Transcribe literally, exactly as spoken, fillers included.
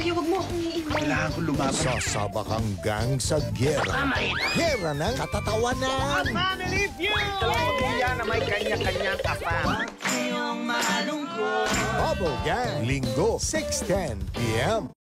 Kuya, wag mo akong iiwan. Kailangan ko lumaban. Sasaba kang gang sa gera. Gera ng katatawanan. Family Feud! Pamilya na may kanya-kanyang afam. Bubble Gang, Linggo, six ten p m